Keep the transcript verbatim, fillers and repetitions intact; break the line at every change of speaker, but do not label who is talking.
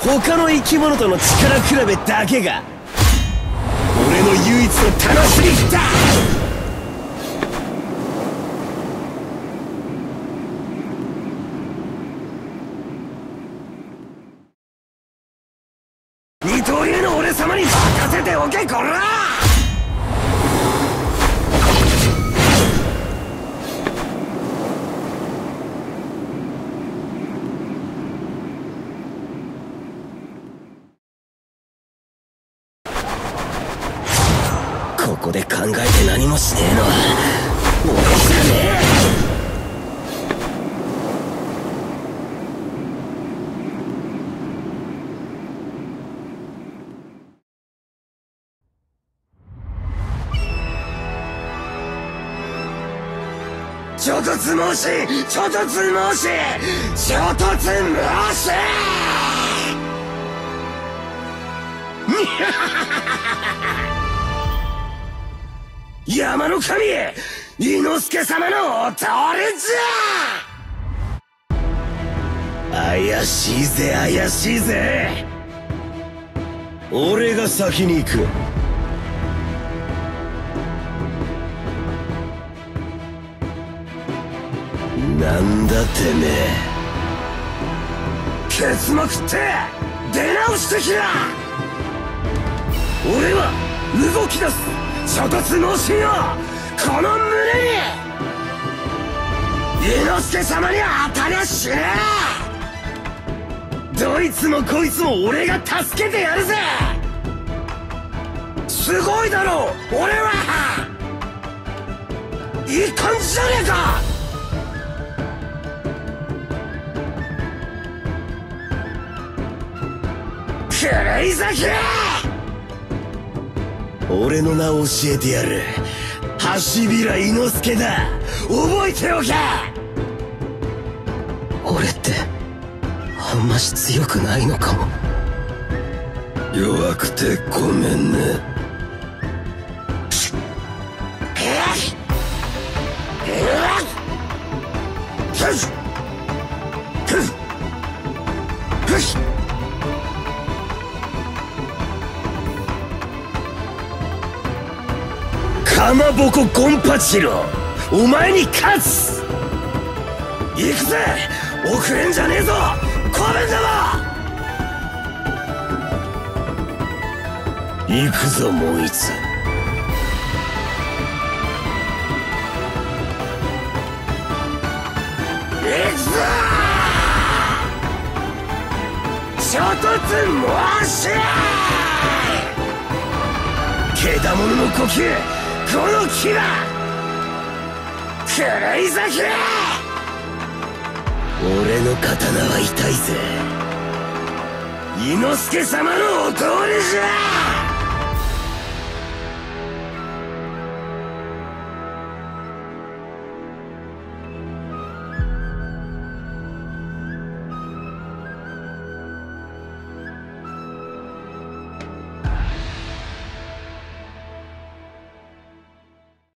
他の生き物との力比べだけが俺の唯一の楽しみだ。二刀流の俺様に任せておけ、こら。ここで考えて何もしねえのは俺じゃねえ。衝突申し衝突申し衝突申し山の神伊之助様のお通りじゃ。怪しいぜ怪しいぜ。俺が先に行く。なんだてめえ。ケツまくって出直してきな。俺は動き出す衝突脳神をこの胸に。伊之助様に当たりゃしねえ。どいつもこいつも俺が助けてやるぜ。すごいだろ俺は。いい感じじゃねえか。クレイザキ俺の名を教えてやる。橋平伊之助だ。覚えておけ。俺ってあんまし強くないのかも。弱くてごめんね。かまぼこゴンパチロお前に勝つ。行くぜ遅れんじゃねえぞコメン玉。行くぞもういつ。行くぞ衝突申し獣の呼吸この牙クレイザキ俺の刀は痛いぜ。伊之助様のお通りじゃ。